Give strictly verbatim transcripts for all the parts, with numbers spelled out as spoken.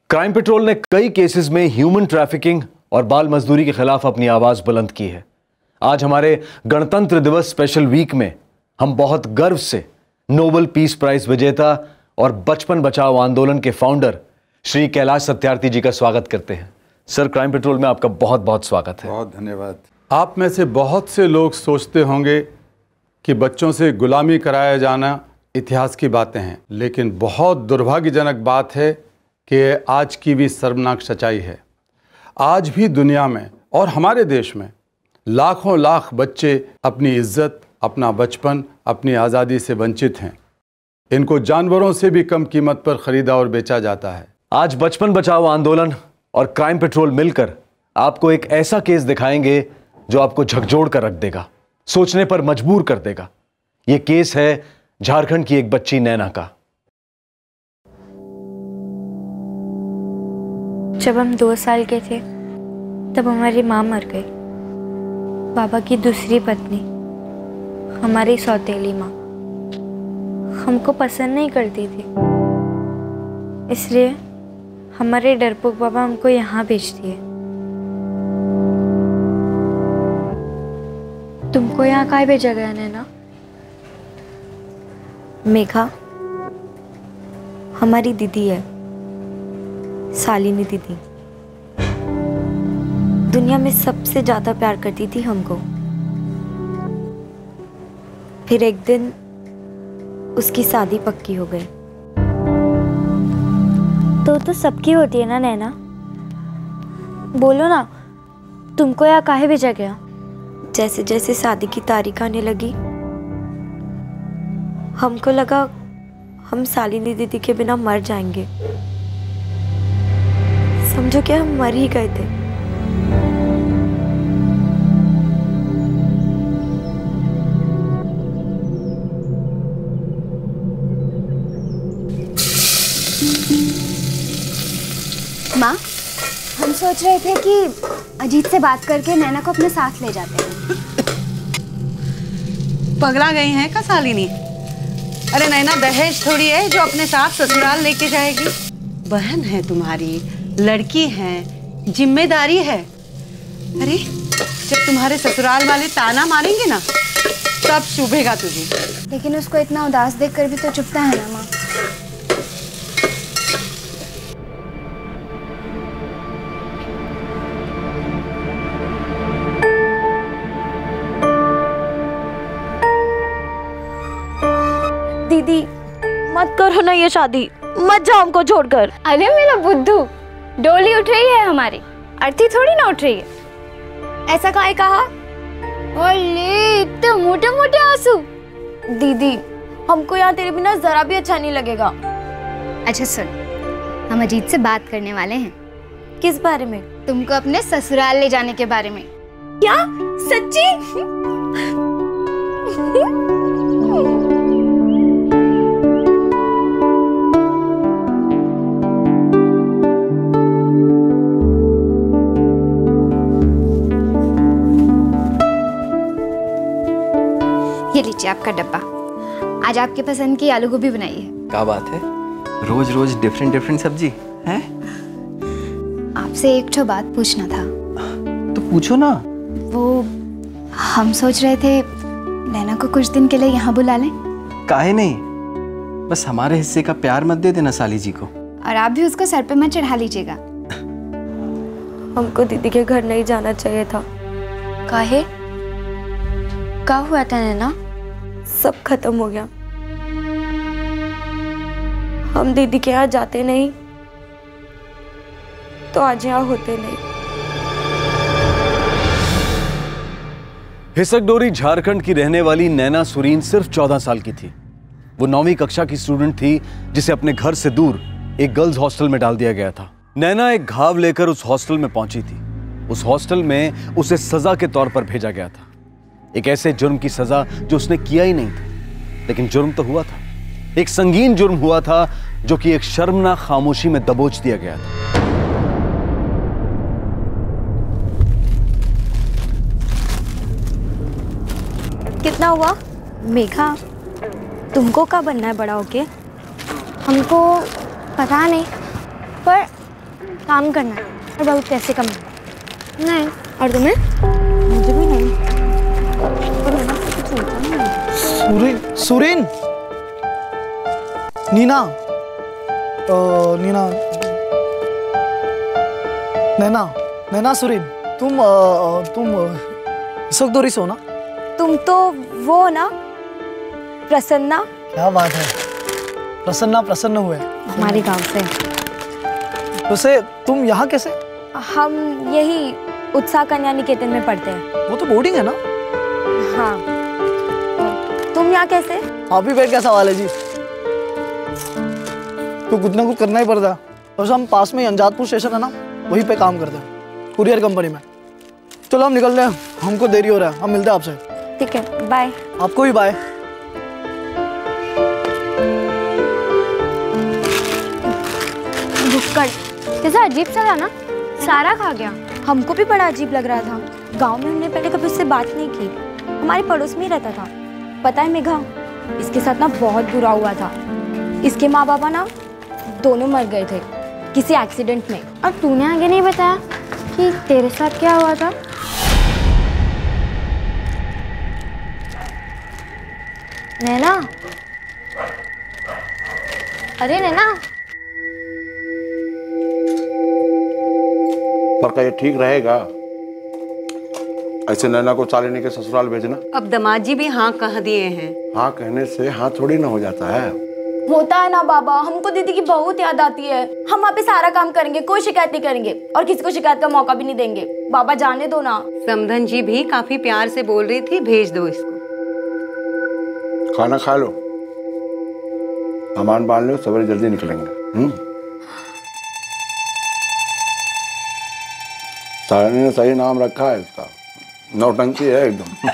Crime petrol ने कई cases में ह्यूमन ट्रैफिकिंग और बाल मजदूरी के खिलाफ अपनी आवाज बुलंद की है। आज हमारे गणतंत्र दिवस स्पेशल वीक में हम बहुत गर्व से नोबेल पीस प्राइज विजेता और बचपन बचाओ आंदोलन के फाउंडर श्री कैलाश सत्यार्थी जी का स्वागत करते हैं। सर, क्राइम पेट्रोल में आपका बहुत बहुत स्वागत है। बहुत धन्यवाद। आप में से बहुत से लोग सोचते होंगे कि बच्चों से गुलामी कराया जाना इतिहास की बातें हैं, लेकिन बहुत दुर्भाग्यजनक बात है कि आज की भी शर्मनाक सच्चाई है। आज भी दुनिया में और हमारे देश में लाखों लाख बच्चे अपनी इज्जत, अपना बचपन, अपनी आज़ादी से वंचित हैं। इनको जानवरों से भी कम कीमत पर खरीदा और बेचा जाता है। आज बचपन बचाओ आंदोलन और क्राइम पेट्रोल मिलकर आपको एक ऐसा केस दिखाएंगे जो आपको झकझोर कर रख देगा, सोचने पर मजबूर कर देगा। यह केस है झारखंड की एक बच्ची नैना का। जब हम दो साल के थे तब हमारी माँ मर गई। बाबा की दूसरी पत्नी, हमारी सौतेली माँ, हमको पसंद नहीं करती थी, इसलिए हमारे डरपोक बाबा हमको यहाँ भेज दिए। तुमको यहाँ काहे भेजा गया नैना? मेघा हमारी दीदी है, शालिनी दीदी। दुनिया में सबसे ज्यादा प्यार करती थी हमको। फिर एक दिन उसकी शादी पक्की हो गई। तो तो सबकी होती है ना नैना? बोलो ना, तुमको यहाँ काहे भेजा गया? जैसे जैसे शादी की तारीख आने लगी, हमको लगा हम शालिनी दीदी के बिना मर जाएंगे। समझो कि हम मर ही गए थे। माँ, हम सोच रहे थे कि अजीत से बात करके नैना को अपने साथ ले जाते हैं। पगला गई हैं का शालिनी? अरे नैना दहेज थोड़ी है जो अपने साथ ससुराल लेके जाएगी। बहन है तुम्हारी, लड़की है, जिम्मेदारी है। अरे जब तुम्हारे ससुराल वाले ताना मारेंगे ना, तब चुभेगा तुझे। लेकिन उसको इतना उदास देखकर भी तो चुभता है ना माँ। दीदी मत करो ना ये शादी, मत जाओ हमको छोड़कर। अरे मेरा बुद्धू, डोली उठ रही है हमारी, अर्थी थोड़ी ना उठ रही है। ऐसा काहे कहा? ओले इतने मोटे मोटे आंसू। दीदी हमको यहाँ तेरे बिना जरा भी अच्छा नहीं लगेगा। अच्छा सुन, हम अजीत से बात करने वाले हैं। किस बारे में? तुमको अपने ससुराल ले जाने के बारे में। क्या सच्ची? ये लीजिए आपका डब्बा। आज आपके पसंद की आलू गोभी बनाई है। क्या बात है, रोज रोज डिफरेंट डिफरेंट सब्जी हैं? आपसे एक ठो बात पूछना था। तो पूछो ना। वो हम सोच रहे थे नैना को कुछ दिन के लिए यहाँ बुला लें। काहे नहीं, बस हमारे हिस्से का प्यार मत दे देना साली जी को। और आप भी उसको सर पे मत चढ़ा लीजिएगा। हमको दीदी के घर नहीं जाना चाहिए था। काहे? क्या हुआ था नैना? सब खत्म हो गया। हम दीदी के यहाँ जाते नहीं तो आज यहाँ होते नहीं। हिसक डोरी झारखंड की रहने वाली नैना सुरीन सिर्फ चौदह साल की थी। वो नौवीं कक्षा की स्टूडेंट थी जिसे अपने घर से दूर एक गर्ल्स हॉस्टल में डाल दिया गया था। नैना एक घाव लेकर उस हॉस्टल में पहुंची थी। उस हॉस्टल में उसे सजा के तौर पर भेजा गया था, एक ऐसे जुर्म की सजा जो उसने किया ही नहीं था, लेकिन जुर्म तो हुआ था। एक संगीन जुर्म हुआ था जो कि एक शर्मनाक खामोशी में दबोच दिया गया था। कितना हुआ? मेघा, तुमको क्या बनना है बड़ा होके? हमको पता नहीं, पर काम करना है और बहुत पैसे कमाना। नहीं। और तुम्हें? मुझे भी नहीं। और ना कुछ होता नहीं। सुरीन, सुरीन, नीना, ओ, नीना, नैना, नैना, सुरीन, तुम आ, तुम इस वक्त दोरी सो ना? तुम तो वो हो ना, प्रसन्ना। क्या बात है, प्रसन्ना प्रसन्न हुए। हमारे गांव से। वैसे तुम यहाँ कैसे? हम यही उत्साह कन्या निकेतन में पढ़ते हैं। वो तो बोर्डिंग है ना? हाँ। तुम यहाँ कैसे? आप ही बैठ क्या सवाल है जी, तो कुछ ना कुछ करना ही पड़ता है। वैसे हम पास में अंजादपुर स्टेशन है ना, वहीं पे काम करते हैं, कुरियर कंपनी में। चलो हम निकल रहे हैं, हमको देरी हो रहा है, हम मिलते हैं आपसे। ठीक है, बाय। आपको भी बाय। भुक्कड़ कैसा अजीब सा था ना, सारा खा गया। हमको भी बड़ा अजीब लग रहा था। गांव में हमने पहले कभी उससे बात नहीं की। हमारे पड़ोस में ही रहता था। पता है मेघा, इसके साथ ना बहुत बुरा हुआ था। इसके माँ बाबा ना दोनों मर गए थे किसी एक्सीडेंट में। और तूने आगे नहीं बताया कि तेरे साथ क्या हुआ था? नैना, अरे नैना, पर क्या ये ठीक रहेगा ऐसे नैना को शालिनी के ससुराल भेजना? अब दामाद जी भी हाँ कह दिए हैं। हाँ कहने से हाँ थोड़ी ना हो जाता है। होता है ना बाबा, हमको दीदी की बहुत याद आती है। हम वहाँ पे सारा काम करेंगे, कोई शिकायत नहीं करेंगे और किसी को शिकायत का मौका भी नहीं देंगे। बाबा जाने दो ना। समधन जी भी काफी प्यार से बोल रही थी, भेज दो इसको। खाना खा लो, सामान बांध लो, सवेरे जल्दी निकलेंगे। हम्म शालिनी ने सही नाम रखा है इसका, नौटंकी है एकदम।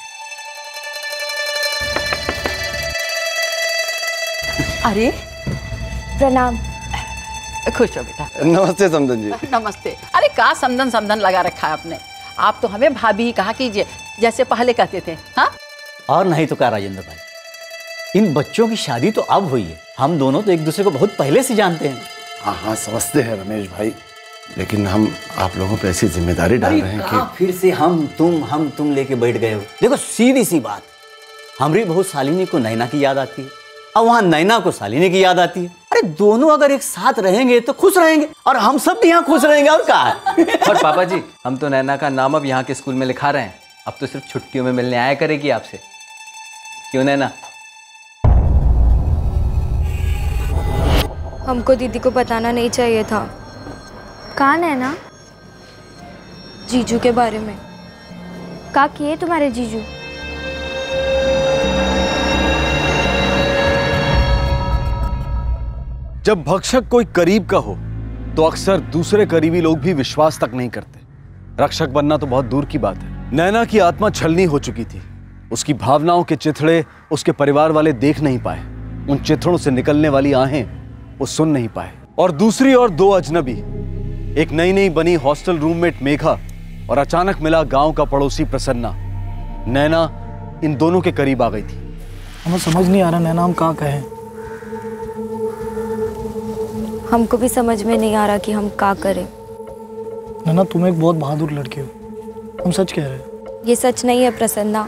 अरे प्रणाम। खुश हो बेटा। नमस्ते समधन जी। नमस्ते। अरे का समधन समधन लगा रखा है आपने। आप तो हमें भाभी ही कहा कीजिए, जैसे पहले कहते थे। हाँ, और नहीं तो क्या राजेंद्र भाई, इन बच्चों की शादी तो अब हुई है। हम दोनों तो एक दूसरे को बहुत पहले से जानते हैं। हाँ हाँ समझते हैं रमेश भाई, लेकिन हम आप लोगों पे ऐसी जिम्मेदारी डाल रहे हैं कि फिर से हम तुम हम तुम लेके बैठ गए हो। देखो सीधी सी बात, हमारी बहू शालिनी को नैना की याद आती है और वहाँ नैना को शालिनी की याद आती है। अरे दोनों अगर एक साथ रहेंगे तो खुश रहेंगे और हम सब भी यहाँ खुश रहेंगे। और क्या है? और पापा जी, हम तो नैना का नाम अब यहाँ के स्कूल में लिखा रहे हैं। अब तो सिर्फ छुट्टियों में मिलने आया करेगी आपसे, क्यों नैना? हमको दीदी को बताना नहीं चाहिए था। कहाँ नैना? जीजू के बारे में। का किए तुम्हारे जीजू? जब भक्षक कोई करीब का हो तो अक्सर दूसरे करीबी लोग भी विश्वास तक नहीं करते। रक्षक बनना तो बहुत दूर की बात है। नैना की आत्मा छलनी हो चुकी थी। उसकी भावनाओं के चिथड़े उसके परिवार वाले देख नहीं पाए। उन चिथड़ों से निकलने वाली आहें वो सुन नहीं पाए। और दूसरी ओर दो अजनबी, एक नई नई बनी हॉस्टल रूममेट मेघा और अचानक मिला गांव का पड़ोसी प्रसन्ना। नैना इन दोनों के करीब आ गई थी। हमें समझ नहीं आ रहा नैना हम कहाँ कहें। हमको भी समझ में नहीं आ रहा कि हम क्या करें। नैना तुम एक बहुत बहादुर लड़की हो, हम सच कह रहे हैं। ये सच नहीं है प्रसन्ना,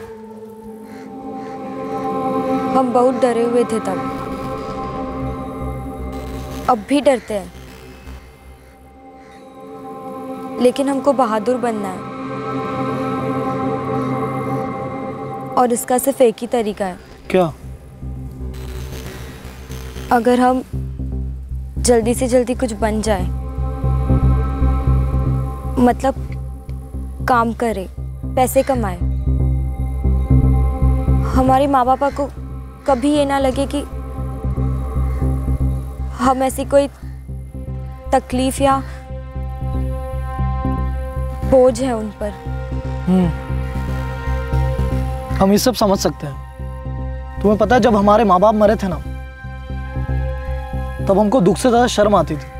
हम बहुत डरे हुए थे तब, अब भी डरते हैं, लेकिन हमको बहादुर बनना है और इसका सिर्फ एक ही तरीका है। क्या? अगर हम जल्दी से जल्दी कुछ बन जाए, मतलब काम करे, पैसे कमाए, हमारे माँ बापा को कभी ये ना लगे कि हम ऐसी कोई तकलीफ या बोझ है उन पर। हम्म, हम ये सब समझ सकते हैं। तुम्हें पता है जब हमारे माँ बाप मरे थे ना, तब हमको दुख से ज्यादा शर्म आती थी।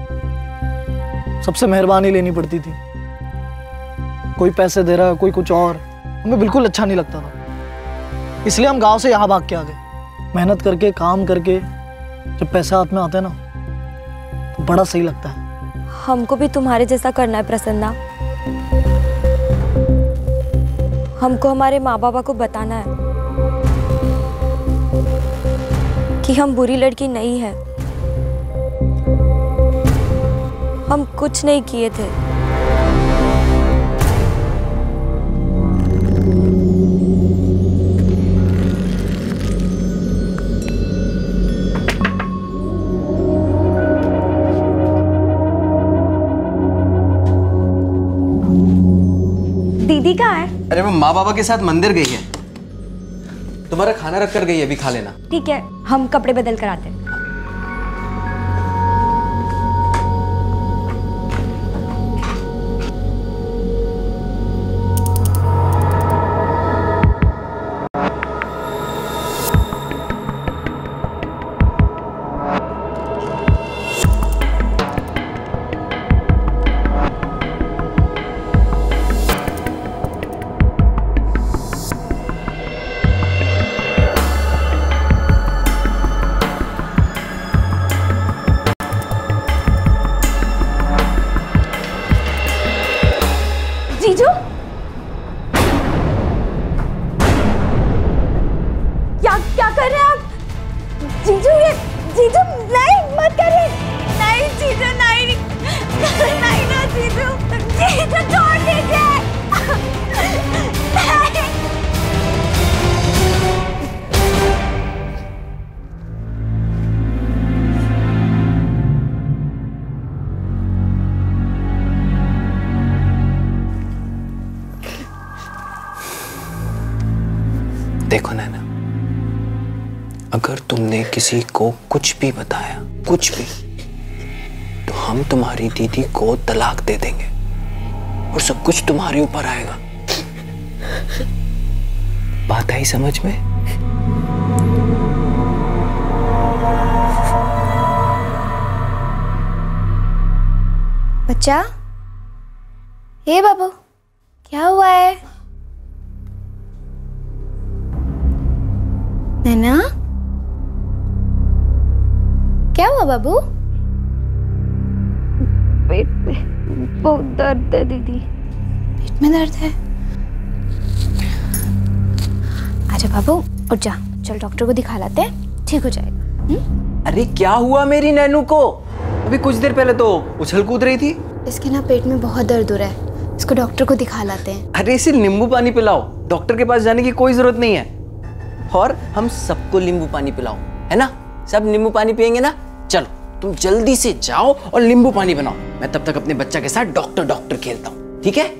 सबसे मेहरबानी लेनी पड़ती थी। कोई पैसे दे रहा है, कोई कुछ और, हमें बिल्कुल अच्छा नहीं लगता था। इसलिए हम गांव से यहाँ भाग के आ गए। मेहनत करके, काम करके जब पैसा हाथ में आता है ना, तो बड़ा सही लगता है। हमको भी तुम्हारे जैसा करना है प्रसन्ना। हमको हमारे माँ बाबा को बताना है कि हम बुरी लड़की नहीं है, हम कुछ नहीं किए थे। दीदी कहाँ है? अरे वो माँ बाबा के साथ मंदिर गई है। तुम्हारा खाना रख कर गई है, अभी खा लेना। ठीक है, हम कपड़े बदल कर आते हैं। जीजू, क्या क्या कर रहे हैं आप? जीजू ये जीजू नहीं, मत करिए। नहीं जीजू, नहीं नहीं ना जीजू, जीजू छोड़ दीजिए। नहीं। देखो नैना, अगर तुमने किसी को कुछ भी बताया, कुछ भी, तो हम तुम्हारी दीदी को तलाक दे देंगे और सब कुछ तुम्हारे ऊपर आएगा। बात आई समझ में? बच्चा, हे बाबू, क्या हुआ है? नैना, क्या हुआ बाबू? पेट में बहुत दर्द है दीदी। पेट में दर्द है? आजा बाबू, उठ जा, चल डॉक्टर को दिखा लाते हैं, ठीक हो जाएगा। हुँ? अरे क्या हुआ मेरी नैनू को? अभी कुछ देर पहले तो उछल कूद रही थी। इसके ना पेट में बहुत दर्द हो रहा है, इसको डॉक्टर को दिखा लाते हैं। अरे इसे नींबू पानी पिलाओ, डॉक्टर के पास जाने की कोई जरूरत नहीं है। और हम सबको नींबू पानी पिलाओ, है ना? सब नींबू पानी पियेंगे ना? चलो तुम जल्दी से जाओ और नींबू पानी बनाओ, मैं तब तक अपने बच्चा के साथ डॉक्टर डॉक्टर खेलता हूं, ठीक है?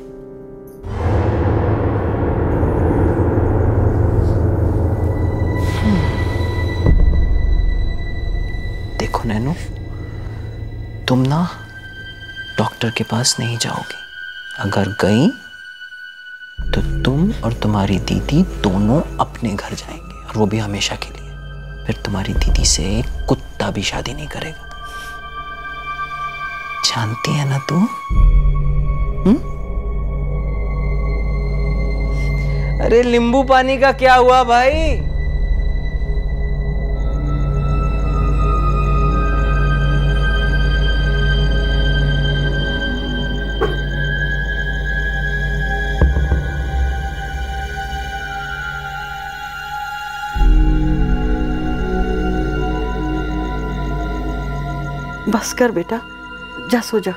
देखो नैनू, तुम ना डॉक्टर के पास नहीं जाओगी। अगर गई तो तुम और तुम्हारी दीदी दोनों अपने घर जाएंगे, और वो भी हमेशा के लिए। फिर तुम्हारी दीदी से एक कुत्ता भी शादी नहीं करेगा। जानती है ना तू? हम्म? अरे नींबू पानी का क्या हुआ भाई? बस कर बेटा, जा सो जा।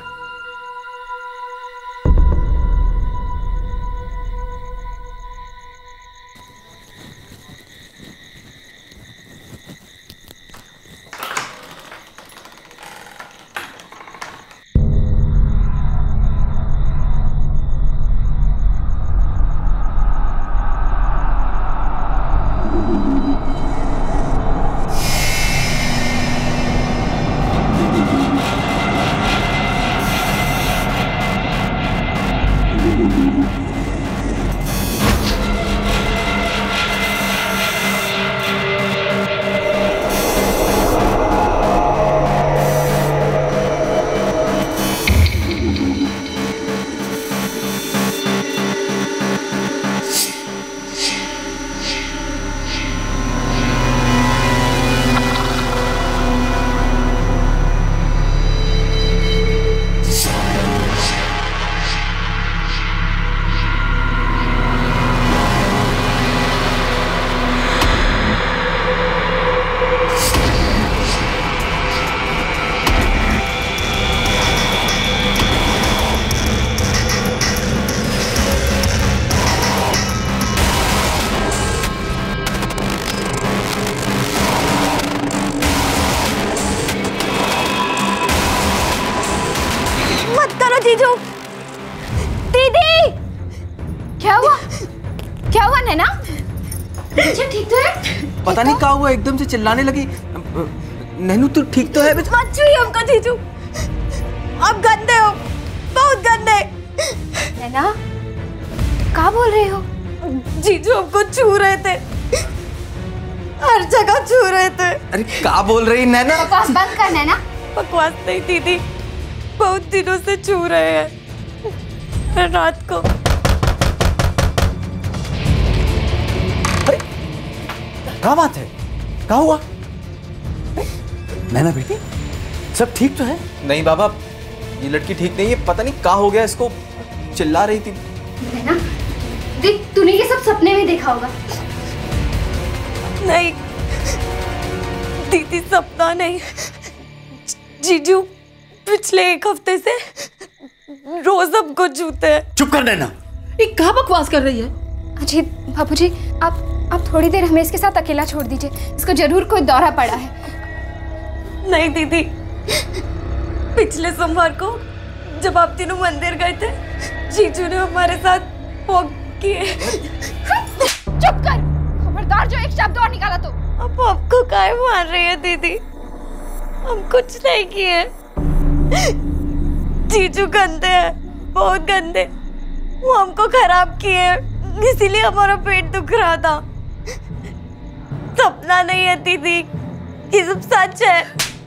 जीजू, दीदी, क्या हुआ? क्या हुआ नैना? बच्चा ठीक तो है? पता नहीं क्या हुआ, एकदम से चिल्लाने लगी। नैनू तू ठीक तो है? मत छुइए हमको जीजू, आप गंदे हो, बहुत गंदे। नैना, क्या बोल रहे हो? जीजू हमको छू रहे थे, हर जगह छू रहे थे। अरे क्या बोल रही नैना? बकवास बंद कर नैना। बकवास नहीं दीदी, बहुत दिनों से छू रहे हैं रात को। अरे क्या बात है, क्या हुआ? नैना बेटी सब ठीक तो है? नहीं बाबा, ये लड़की ठीक नहीं है, पता नहीं क्या हो गया इसको, चिल्ला रही थी। नैना देख, तूने ये सब सपने में देखा होगा। नहीं दीदी, सपना नहीं। जीजू पिछले एक हफ्ते से रोज हमको छूते हैं। चुप कर नैना, ये क्या बकवास कर रही है? अजीत बाबूजी, आप आप थोड़ी देर हमें इसके साथ अकेला छोड़ दीजिए, इसको जरूर कोई दौरा पड़ा है। नहीं दीदी, पिछले सोमवार को जब आप तीनों मंदिर गए थे, जीजू ने हमारे साथ वॉक किए। चुप कर, खबरदार जो एक शब्द और निकाला तो। अब आपको काय मार रही है दीदी? हम कुछ नहीं किए। जीजू गंदे हैं, बहुत गंदे। वो हमको खराब किए, इसीलिए हमारा पेट दुख रहा था। सपना नहीं है दीदी, ये सब सच है।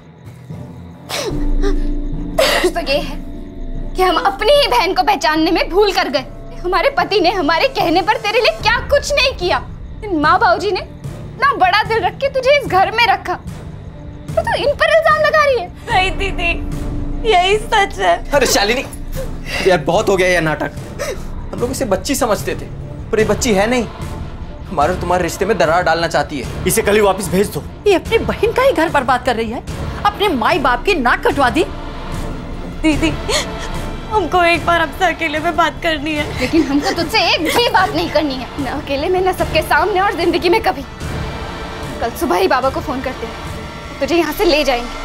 तो ये है कि हम अपनी ही बहन को पहचानने में भूल कर गए। हमारे पति ने हमारे कहने पर तेरे लिए क्या कुछ नहीं किया। माँ बाबूजी ने इतना बड़ा दिल रख के तुझे इस घर में रखा, तो तू इन पर इल्जाम लगा रही है? नहीं दीदी, यही सच है। अरे शालिनी, यार बहुत हो गया ये नाटक। हम लोग इसे बच्ची समझते थे, पर ये बच्ची है नहीं। हमारे तुम्हारे रिश्ते में दरार डालना चाहती है। इसे कल ही वापस भेज दो। ये अपनी बहन का ही घर बर्बाद कर रही है, अपने माई बाप की नाक कटवा दी। दीदी, हमको एक बार आपसे अकेले में बात करनी है। लेकिन हमको तुझसे एक भी बात नहीं करनी है, न अकेले में, न सबके सामने, और जिंदगी में कभी। कल सुबह ही बाबा को फोन करते हैं, तुझे यहाँ से ले जाएंगे।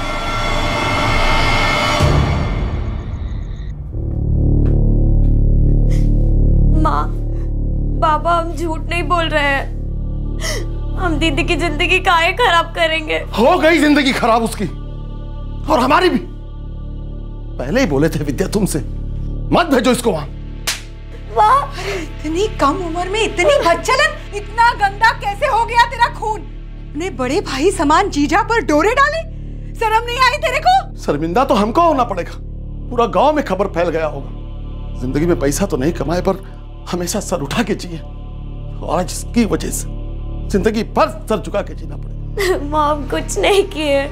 माँ, बाबा हम झूठ नहीं बोल रहे हैं। हम दीदी की जिंदगी काहे खराब करेंगे? हो गई जिंदगी खराब उसकी, और हमारी भी। पहले ही बोले थे विद्या तुमसे, मत भेजो इसको वहां। वाह, इतनी कम उम्र में इतनी बदचलन, इतना गंदा कैसे हो गया तेरा खून? ने बड़े भाई समान जीजा पर डोरे डाले, शर्म नहीं आई तेरे को? शर्मिंदा तो हमको होना पड़ेगा, पूरा गांव में खबर फैल गया होगा। जिंदगी में पैसा तो नहीं कमाए, पर हमेशा सर उठा के जिए, और आज इसकी वजह से जिंदगी भर सर झुका के जीना पड़ेगा। माँ, हम कुछ नहीं किए।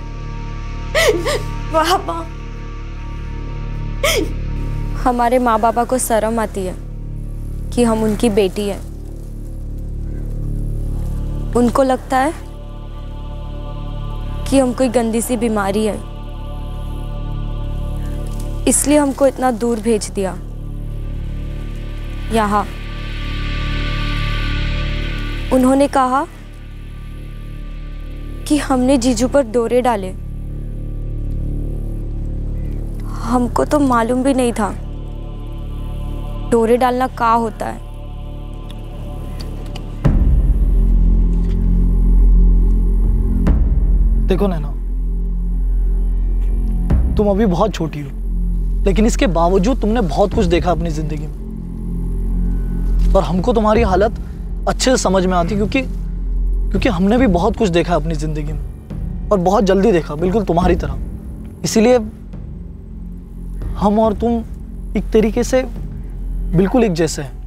बाबा, हमारे माँ बाबा को शर्म आती है कि हम उनकी बेटी है। उनको लगता है कि हम कोई गंदी सी बीमारी है, इसलिए हमको इतना दूर भेज दिया। यहाँ उन्होंने कहा कि हमने जीजू पर डोरे डाले। हमको तो मालूम भी नहीं था डोरे डालना क्या होता है। देखो नैना, तुम अभी बहुत छोटी हो, लेकिन इसके बावजूद तुमने बहुत कुछ देखा अपनी जिंदगी में, और हमको तुम्हारी हालत अच्छे से समझ में आती, क्योंकि क्योंकि हमने भी बहुत कुछ देखा अपनी जिंदगी में, और बहुत जल्दी देखा, बिल्कुल तुम्हारी तरह। इसीलिए हम और तुम एक तरीके से बिल्कुल एक जैसे हैं।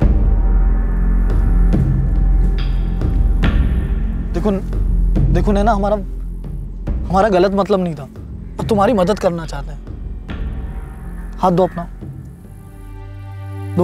देखो देखो नैना, हमारा हमारा गलत मतलब नहीं था, और तुम्हारी मदद करना चाहते हैं। हाथ दो अपना, दो।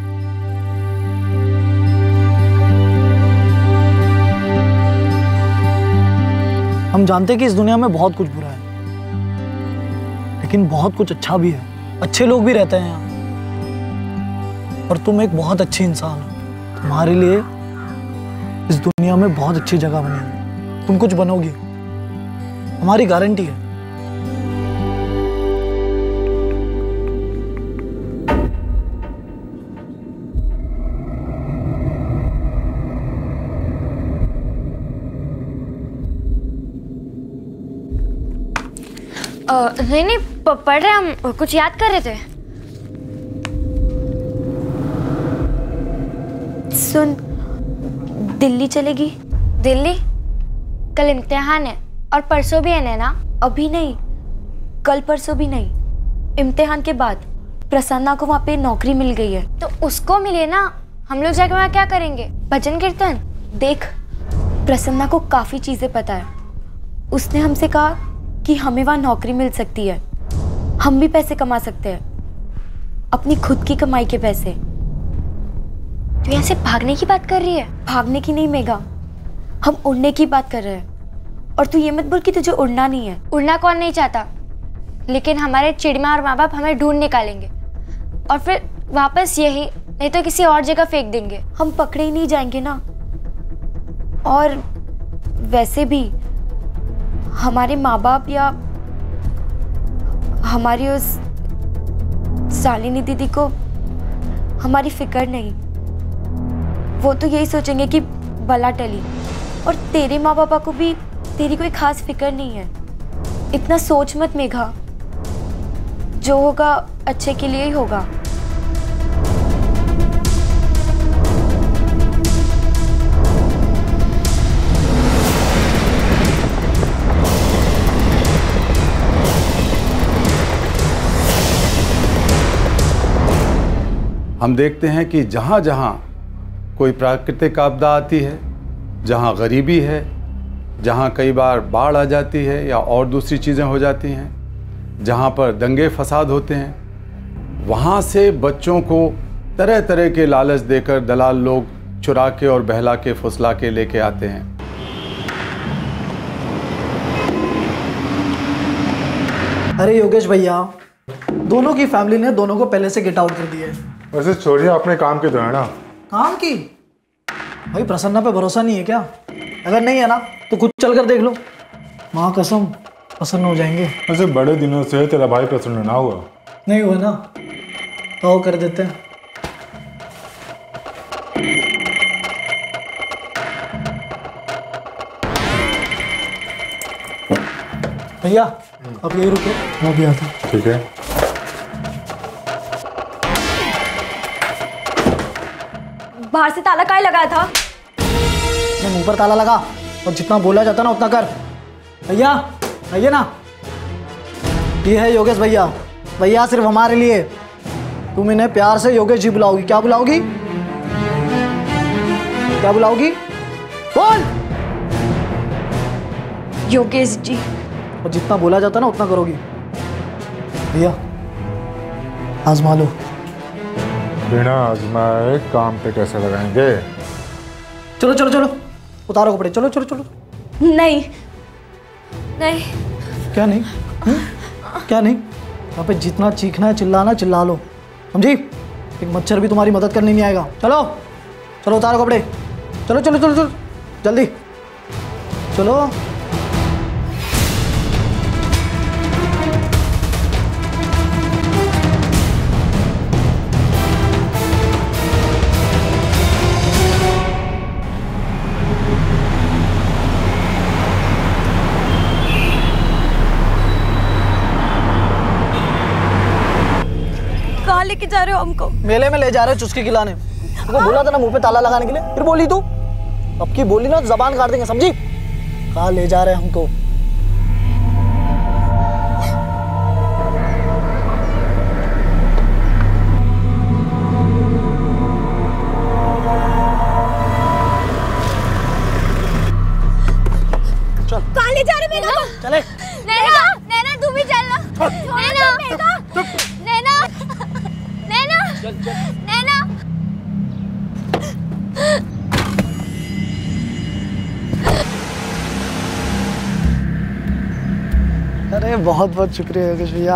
हम जानते हैं कि इस दुनिया में बहुत कुछ बुरा है, लेकिन बहुत कुछ अच्छा भी है। अच्छे लोग भी रहते हैं यहाँ, और तुम एक बहुत अच्छी इंसान हो। तुम्हारे लिए इस दुनिया में बहुत अच्छी जगह बनी है। तुम कुछ बनोगी, हमारी गारंटी है। नहीं नहीं पढ़ रहे, हम कुछ याद कर रहे थे। सुन, दिल्ली चलेगी? दिल्ली? कल इम्तिहान है और परसों भी है नैना। अभी नहीं, कल परसों भी नहीं, इम्तिहान के बाद। प्रसन्ना को वहाँ पे नौकरी मिल गई है, तो उसको मिले ना, हम लोग जाके वहाँ क्या करेंगे? भजन कीर्तन। देख, प्रसन्ना को काफ़ी चीज़ें पता है। उसने हमसे कहा कि हमें वहाँ नौकरी मिल सकती है, हम भी पैसे कमा सकते हैं, अपनी खुद की कमाई के पैसे। तू यहाँ से भागने की बात कर रही है? भागने की नहीं मेघा, हम उड़ने की बात कर रहे हैं। और तू ये मत बोल कि तुझे उड़ना नहीं है। उड़ना कौन नहीं चाहता, लेकिन हमारे चिड़िया और माँ बाप हमें ढूंढ निकालेंगे और फिर वापस यही, नहीं तो किसी और जगह फेंक देंगे। हम पकड़े ही नहीं जाएंगे ना। और वैसे भी हमारे माँ बाप या हमारी उस शालिनी दीदी को हमारी फिक्र नहीं। वो तो यही सोचेंगे कि बला टली। और तेरे माँ बापा को भी तेरी कोई खास फिक्र नहीं है। इतना सोच मत मेघा, जो होगा अच्छे के लिए ही होगा। हम देखते हैं कि जहाँ जहाँ कोई प्राकृतिक आपदा आती है, जहाँ गरीबी है, जहाँ कई बार बाढ़ आ जाती है या और दूसरी चीज़ें हो जाती हैं, जहाँ पर दंगे फसाद होते हैं, वहाँ से बच्चों को तरह तरह के लालच देकर दलाल लोग चुरा के और बहला के फुसला के लेके आते हैं। अरे योगेश भैया, दोनों की फैमिली ने दोनों को पहले से गेट आउट कर दिया है। वैसे छोड़िए, अपने काम की तो है ना। काम की? भाई प्रसन्ना पे भरोसा नहीं है क्या? अगर नहीं है ना तो खुद चल कर देख लो, माँ कसम प्रसन्न हो जाएंगे। वैसे बड़े दिनों से तेरा भाई प्रसन्न ना हुआ। नहीं हुआ ना, तो कर देते हैं। भैया आप यही रुके, मैं भी आता हूँ। ठीक है। बाहर से ताला काहे लगाया था? मैं मुंह पर ताला लगा, और जितना बोला जाता ना उतना कर। भैया आइए ना, ये है योगेश भैया। भैया सिर्फ हमारे लिए। तुम इन्हें प्यार से योगेश जी बुलाओगी। क्या बुलाओगी? क्या बुलाओगी? बोल। योगेश जी। और जितना बोला जाता ना उतना करोगी। भैया आजमा लो। बिना आजमाए काम पे कैसे लगाएंगे? चलो चलो चलो, उतारो कपड़े। चलो चलो चलो। नहीं नहीं। क्या नहीं? हुँ? क्या नहीं? यहाँ पे जितना चीखना है चिल्लाना चिल्ला लो, समझी? एक मच्छर भी तुम्हारी मदद करने नहीं आएगा। चलो चलो, उतारो कपड़े। चलो चलो चलो चलो जल्दी चलो। लेके जा रहे हो हमको? मेले में ले जा रहे हो चुस्की खिलाने। तुमको बोला था ना मुंह पे ताला लगाने के लिए, फिर बोली तू। अब की बोली ना जबान काट देंगे, समझी? कहाँ ले जा रहे हैं हमको? चल। कहाँ ले जा रहे मेरा? चले। नैना, नैना तू भी चल ना। नैना, नैना, नैना, नैना। अरे बहुत बहुत शुक्रिया योगेश भैया।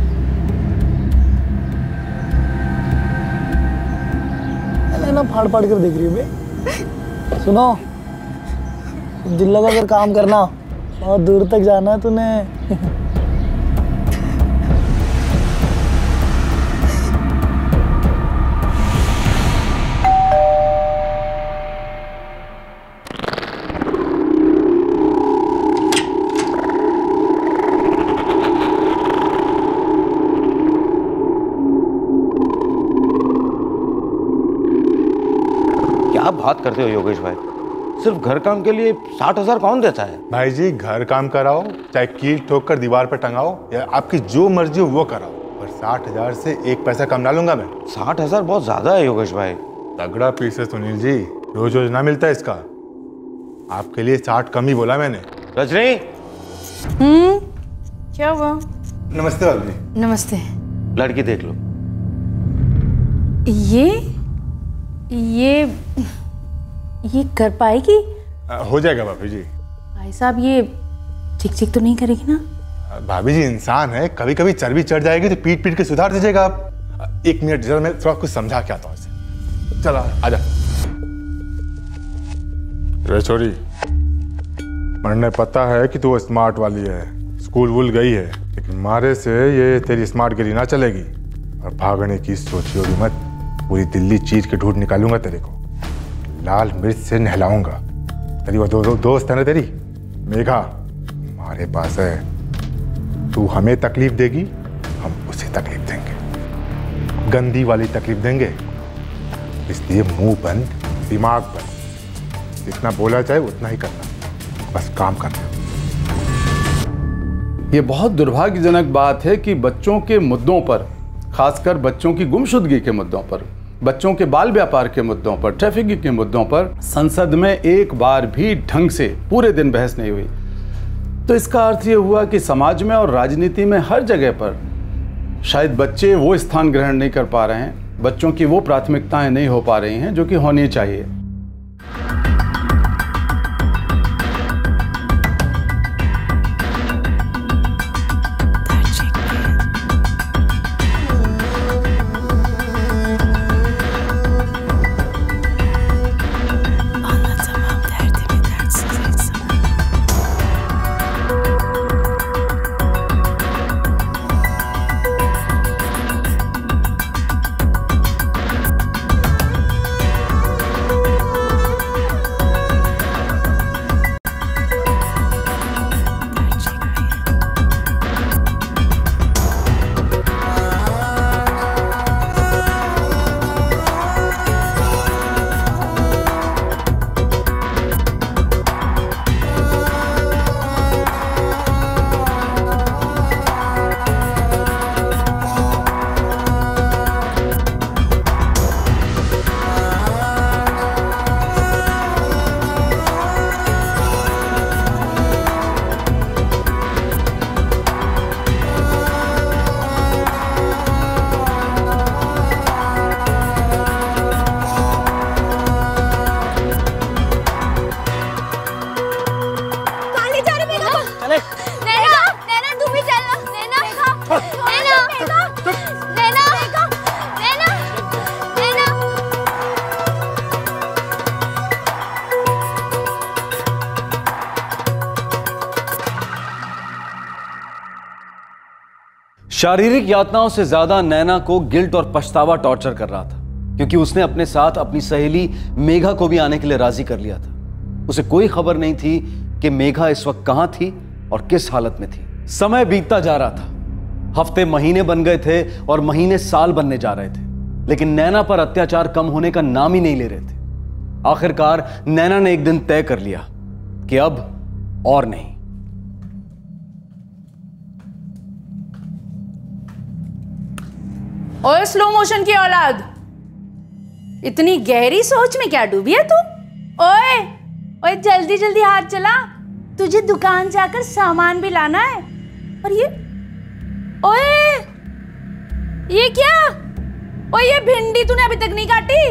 ना फाड़ फाड़ कर देख रही हूँ बे। सुनो, दिल लगा कर काम करना, बहुत दूर तक जाना है तूने। बात करते हो योगेश भाई? सिर्फ घर काम के लिए साठ हजार कौन देता है? भाई जी घर काम कराओ, चाहे कील ठोक कर दीवार पर टंगाओ, या आपकी जो मर्जी हो वो कराओ, पर साठ हजार से एक पैसा कम ना लूंगा मैं। साठ हजार बहुत ज्यादा है योगेश भाई। तगड़ा पीस है सुनील जी, रोज रोज ना मिलता है इसका। आपके लिए साठ कम ही बोला मैंने। रजनी। हम्म क्या हुआ? नमस्ते भाभी। नमस्ते। लड़की देख लो। ये ये ये कर पाएगी? हो जाएगा भाभी जी। भाई साहब ये ठीक ठीक तो नहीं करेगी ना? भाभी जी इंसान है, कभी कभी चर्बी चढ़ जाएगी तो पीट पीट के सुधार दीजिएगा आप। एक मिनट जरा मैं थोड़ा कुछ समझा के आता हूँ इसे। चला आजा। रे छोरी, मैंने पता है कि तू स्मार्ट वाली है, स्कूल वूल गई है, लेकिन मारे से ये तेरी स्मार्ट गिरी ना चलेगी। और भागने की सोची होगी मत, पूरी दिल्ली चीर के ढूंढ निकालूंगा तेरे को, लाल मिर्च से नहलाऊंगा। तेरी वो दो, दो, दोस्त है ना तेरी मेघा, हमारे पास है। तू हमें तकलीफ देगी, हम उसे तकलीफ देंगे, गंदी वाली तकलीफ देंगे। इसलिए मुंह बंद दिमाग बंद, जितना बोला जाए उतना ही करना, बस काम करना। ये बहुत दुर्भाग्यजनक बात है कि बच्चों के मुद्दों पर, खासकर बच्चों की गुमशुदगी के मुद्दों पर, बच्चों के बाल व्यापार के मुद्दों पर, ट्रैफिकिंग के मुद्दों पर संसद में एक बार भी ढंग से पूरे दिन बहस नहीं हुई। तो इसका अर्थ ये हुआ कि समाज में और राजनीति में हर जगह पर शायद बच्चे वो स्थान ग्रहण नहीं कर पा रहे हैं, बच्चों की वो प्राथमिकताएं नहीं हो पा रही हैं जो कि होनी चाहिए। शारीरिक यातनाओं से ज्यादा नैना को गिल्ट और पछतावा टॉर्चर कर रहा था, क्योंकि उसने अपने साथ अपनी सहेली मेघा को भी आने के लिए राजी कर लिया था। उसे कोई खबर नहीं थी कि मेघा इस वक्त कहां थी और किस हालत में थी। समय बीतता जा रहा था, हफ्ते महीने बन गए थे और महीने साल बनने जा रहे थे, लेकिन नैना पर अत्याचार कम होने का नाम ही नहीं ले रहे थे। आखिरकार नैना ने एक दिन तय कर लिया कि अब और नहीं। ओए स्लो मोशन की औलाद, इतनी गहरी सोच में क्या डूबी है तू? ओए ओए जल्दी जल्दी हाथ चला, तुझे दुकान जाकर सामान भी लाना है। और ये ओए ये क्या? ओए ये भिंडी तूने अभी तक नहीं काटी?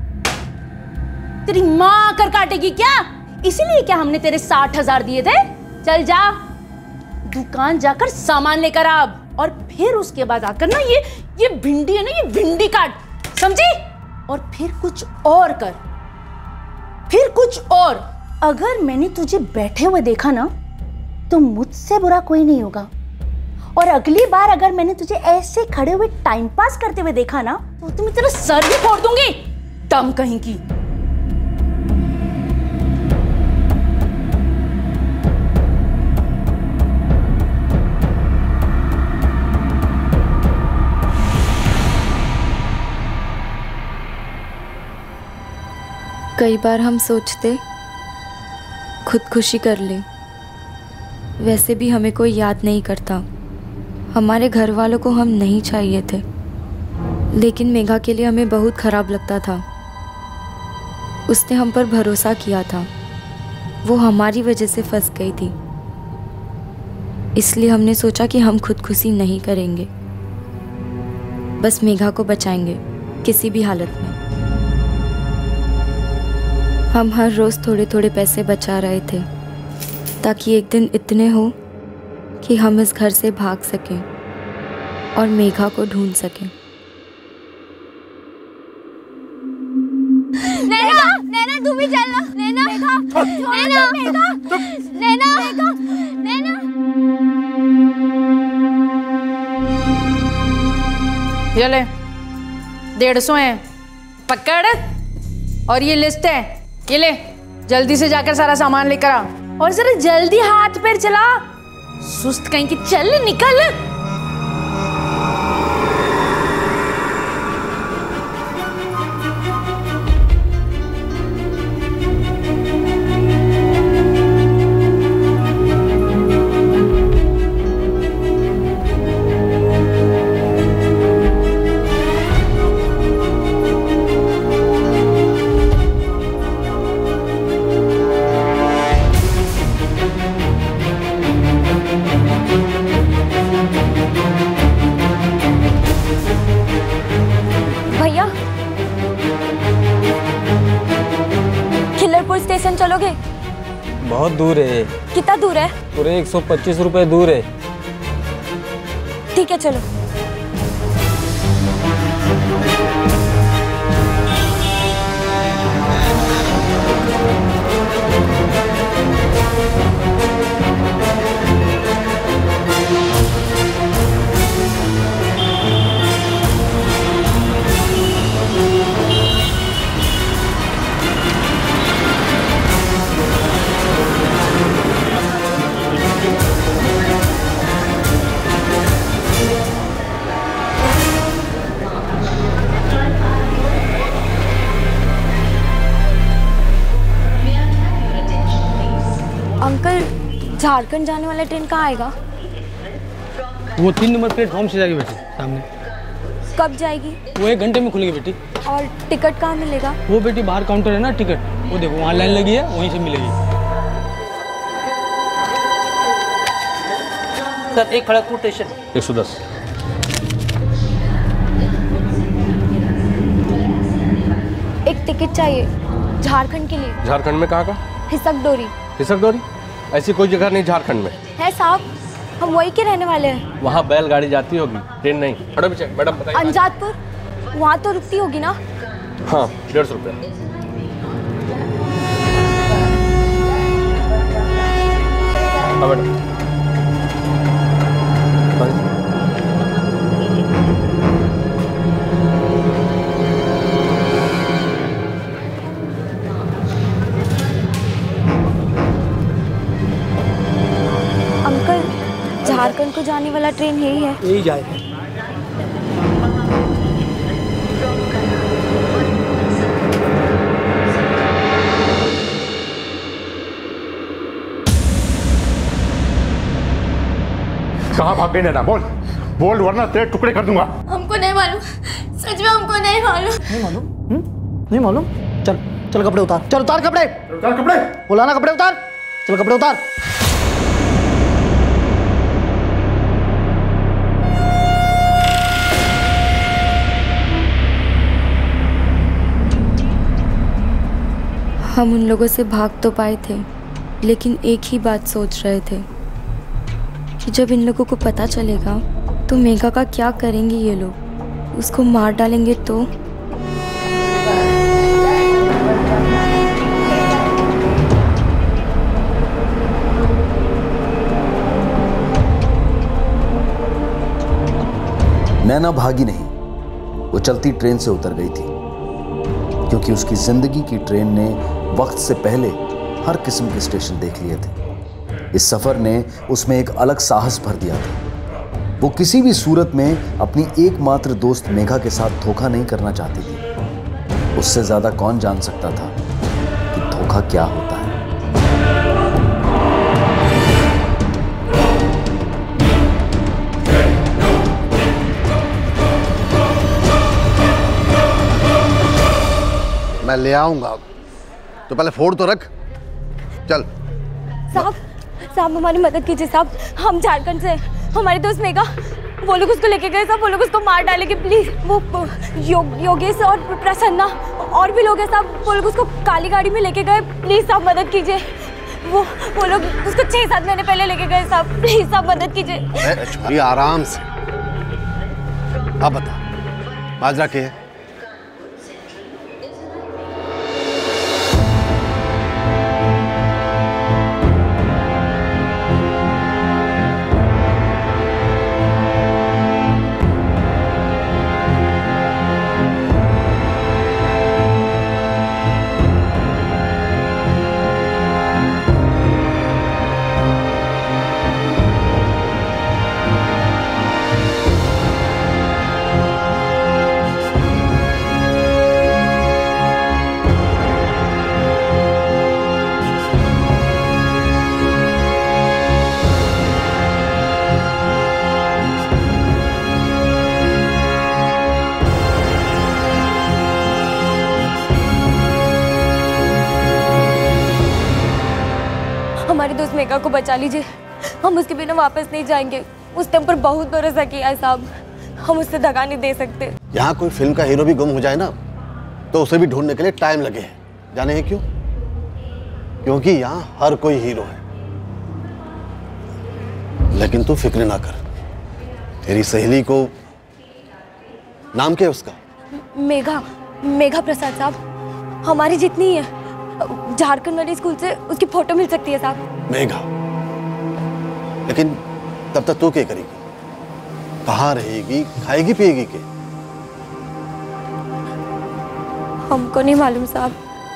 तेरी माँ आकर काटेगी क्या? इसीलिए क्या हमने तेरे साठ हजार दिए थे? चल जा दुकान जाकर सामान लेकर आ, और फिर उसके बाद आकर ना ये ये भिंडी है ना, ये भिंडी काट, समझी? और फिर कुछ और कर, फिर कुछ और। अगर मैंने तुझे बैठे हुए देखा ना तो मुझसे बुरा कोई नहीं होगा, और अगली बार अगर मैंने तुझे ऐसे खड़े हुए टाइम पास करते हुए देखा ना तो तुम्हें तेरा सर भी फोड़ दूंगी, दम कहीं की। कई बार हम सोचते खुदकुशी कर ले, वैसे भी हमें कोई याद नहीं करता। हमारे घर वालों को हम नहीं चाहिए थे, लेकिन मेघा के लिए हमें बहुत खराब लगता था। उसने हम पर भरोसा किया था, वो हमारी वजह से फंस गई थी। इसलिए हमने सोचा कि हम खुदकुशी नहीं करेंगे, बस मेघा को बचाएंगे किसी भी हालत में। हम हर रोज़ थोड़े थोड़े पैसे बचा रहे थे ताकि एक दिन इतने हो कि हम इस घर से भाग सकें और मेघा को ढूंढ सकें। नैना, नैना तू भी चल ना। नैना, नैना, नैना, नैना, नैना। ये ले, डेढ़ सौ है, पकड़। और ये लिस्ट है, ये ले, जल्दी से जाकर सारा सामान लेकर आ और जरा जल्दी हाथ पैर चला। सुस्त कहीं की, चल निकल। स्टेशन चलोगे? बहुत दूर है। कितना दूर है? पूरे एक सौ पच्चीस रुपए दूर है। ठीक है चलो। अंकल, झारखंड जाने वाला ट्रेन कहाँ आएगा? वो तीन नंबर प्लेटफॉर्म से जाएगी बेटी, सामने। कब जाएगी? वो एक घंटे में खुलेगी बेटी। और टिकट कहाँ मिलेगा? वो बेटी बाहर काउंटर है ना टिकट, वो देखो वहाँ लाइन लगी है, वहीं से मिलेगी। सर एक खड़गपुर स्टेशन एक सौ दस। एक टिकट चाहिए झारखंड के लिए। झारखंड में कहाँ का? हिसक डोरी। हिसक डोरी? ऐसी कोई जगह नहीं झारखंड में है साहब, हम वही के रहने वाले हैं। वहाँ बैलगाड़ी जाती होगी, ट्रेन नहीं। हटो पीछे मैडम, बताइए। अंजादपुर, वहाँ तो रुकती होगी ना? हाँ, डेढ़ सौ रुपया। हाँ मैडम। झारखंड को जाने वाला ट्रेन यही है। यही जाएगा। कहाँ भाग गई नैना? बोल बोल वरना तेरे टुकड़े कर दूंगा। हमको नहीं मालूम, सच में हमको नहीं मालूम। नहीं मालूम? नहीं मालूम? चल चल कपड़े उतार, चल उतार कपड़े, उतार कपड़े, बोला ना कपड़े उतार, चल कपड़े उतार। हम उन लोगों से भाग तो पाए थे, लेकिन एक ही बात सोच रहे थे कि जब इन लोगों को पता चलेगा तो मेघा का क्या करेंगे ये लोग? उसको मार डालेंगे तो? नैना भागी नहीं, वो चलती ट्रेन से उतर गई थी, क्योंकि उसकी जिंदगी की ट्रेन ने वक्त से पहले हर किस्म के स्टेशन देख लिए थे। इस सफर ने उसमें एक अलग साहस भर दिया था। वो किसी भी सूरत में अपनी एकमात्र दोस्त मेघा के साथ धोखा नहीं करना चाहती थी। उससे ज्यादा कौन जान सकता था धोखा क्या होता है। मैं ले आऊंगा, तो पहले फोन तो रख। चल। साहब साहब हमारी मदद कीजिए साहब, हम झारखंड से हैं। हमारे दोस्त मेघा, वो लोग उसको लेके गए साहब, वो लोग उसको मार डालेंगे प्लीज। वो यो, योगेश और प्रसन्ना और भी लोग हैं साहब, वो लोग उसको काली गाड़ी में लेके गए। प्लीज साहब मदद कीजिए। वो वो लोग उसको छह सात महीने पहले लेके गए साहब, प्लीज साहब मदद कीजिए। छोरी आराम से। अब बता माजरा क्या है? हमारे दोस्त मेघा को बचा लीजिए, हम उसके बिना वापस नहीं जाएंगे। उसने हम पर बहुत भरोसा किया है साहब, हम उससे दगा नहीं दे सकते। यहाँ कोई फिल्म का हीरो भी गुम हो जाए ना, तो उसे भी ढूंढने के लिए टाइम लगे है। जाने हैं क्यों? क्योंकि यहाँ हर कोई हीरो है। लेकिन तू फिक्र ना कर, तेरी सहेली को, नाम क्या है उसका? मेघा, मेघा प्रसाद साहब, हमारी जितनी है, झारखंड वाले स्कूल से उसकी फोटो मिल सकती है साहब। मेघा, लेकिन तब तक तू क्या करेगी? कहाँ रहेगी, खाएगी पिएगी क्या? हमको नहीं मालूम साहब।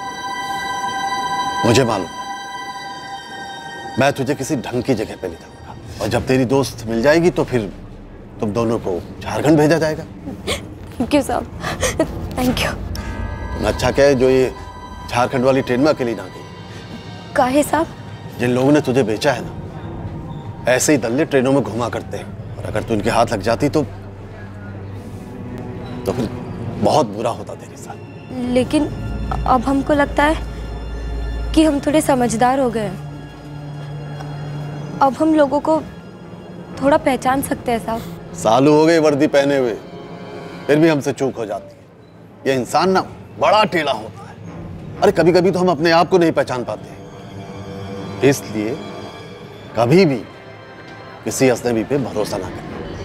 मुझे मालूम है। मैं तुझे किसी ढंग की जगह पे ले जाऊंगा, और जब तेरी दोस्त मिल जाएगी तो फिर तुम दोनों को झारखंड भेजा जाएगा। थैंक यू साहब, थैंक यू। तुम अच्छा क्या है जो ये झारखंड वाली ट्रेन में अकेली ना गई। काहे साहब? जिन लोगों ने तुझे बेचा है ना, ऐसे ही दल्ले ट्रेनों में घुमा करते हैं, और अगर तू इनके हाथ लग जाती तो तो फिर बहुत बुरा होता तेरे साथ। लेकिन अब हमको लगता है कि हम थोड़े समझदार हो गए हैं। अब हम लोगों को थोड़ा पहचान सकते हैं साहब। सालू हो गए वर्दी पहने हुए, फिर भी हमसे चूक हो जाती है। ये इंसान ना बड़ा टेढ़ा होता है। अरे कभी कभी तो हम अपने आप को नहीं पहचान पाते, इसलिए कभी भी किसी अजनबी पे भरोसा ना करें।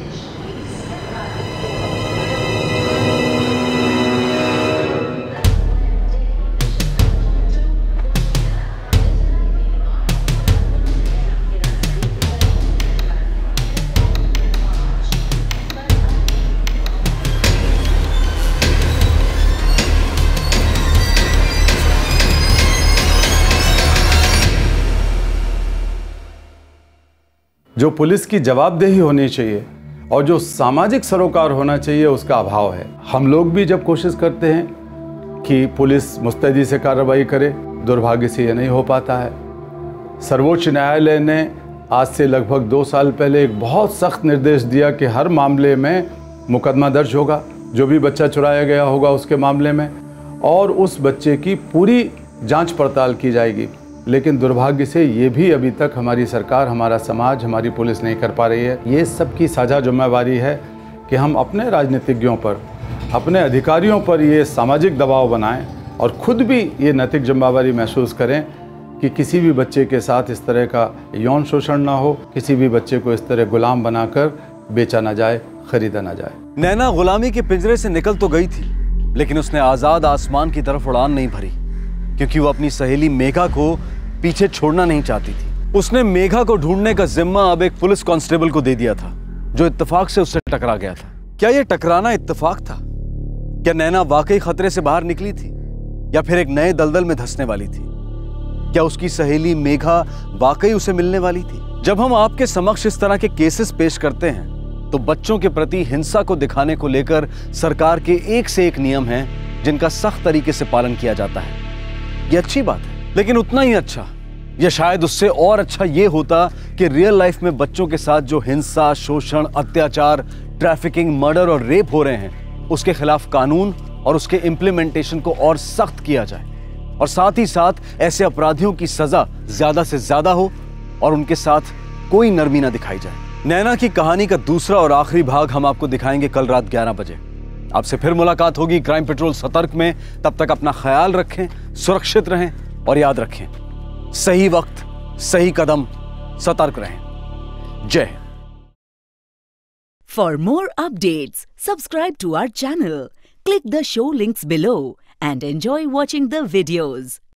जो पुलिस की जवाबदेही होनी चाहिए और जो सामाजिक सरोकार होना चाहिए, उसका अभाव है। हम लोग भी जब कोशिश करते हैं कि पुलिस मुस्तैदी से कार्रवाई करे, दुर्भाग्य से ये नहीं हो पाता है। सर्वोच्च न्यायालय ने आज से लगभग दो साल पहले एक बहुत सख्त निर्देश दिया कि हर मामले में मुकदमा दर्ज होगा, जो भी बच्चा चुराया गया होगा उसके मामले में, और उस बच्चे की पूरी जांच पड़ताल की जाएगी। लेकिन दुर्भाग्य से ये भी अभी तक हमारी सरकार, हमारा समाज, हमारी पुलिस नहीं कर पा रही है। ये सबकी साझा जिम्मेवारी है कि हम अपने राजनीतिज्ञों पर, अपने अधिकारियों पर ये सामाजिक दबाव बनाएं और खुद भी ये नैतिक जिम्मेवारी महसूस करें कि किसी भी बच्चे के साथ इस तरह का यौन शोषण ना हो, किसी भी बच्चे को इस तरह गुलाम बनाकर बेचा ना जाए, खरीदा ना जाए। नैना गुलामी के पिंजरे से निकल तो गई थी, लेकिन उसने आजाद आसमान की तरफ उड़ान नहीं भरी, क्योंकि वो अपनी सहेली मेघा को पीछे छोड़ना नहीं चाहती थी। उसने मेघा को ढूंढने का जिम्मा अब एक पुलिस कांस्टेबल को दे दिया था, जो इत्तेफाक से उससे टकरा गया था। क्या यह टकराना इत्तेफाक था? क्या नैना वाकई खतरे से बाहर निकली थी, या फिर एक नए दलदल में धंसने वाली थी? क्या उसकी सहेली मेघा वाकई उसे मिलने वाली थी? जब हम आपके समक्ष इस तरह के केसेस पेश करते हैं, तो बच्चों के प्रति हिंसा को दिखाने को लेकर सरकार के एक से एक नियम हैं, जिनका सख्त तरीके से पालन किया जाता है। ये अच्छी बात है, लेकिन उतना ही अच्छा या शायद उससे और अच्छा ये होता कि रियल लाइफ में बच्चों के साथ जो हिंसा, शोषण, अत्याचार, ट्रैफिकिंग, मर्डर और रेप हो रहे हैं उसके खिलाफ कानून और उसके इम्प्लीमेंटेशन को और सख्त किया जाए, और साथ ही साथ ऐसे अपराधियों की सजा ज्यादा से ज्यादा हो और उनके साथ कोई नरमी ना दिखाई जाए। नैना की कहानी का दूसरा और आखिरी भाग हम आपको दिखाएंगे कल रात ग्यारह बजे। आपसे फिर मुलाकात होगी क्राइम पेट्रोल सतर्क में। तब तक अपना ख्याल रखें, सुरक्षित रहें और याद रखें, सही वक्त, सही कदम, सतर्क रहें। जय Hind. For more updates, subscribe to our channel, click the show links below and enjoy watching the videos.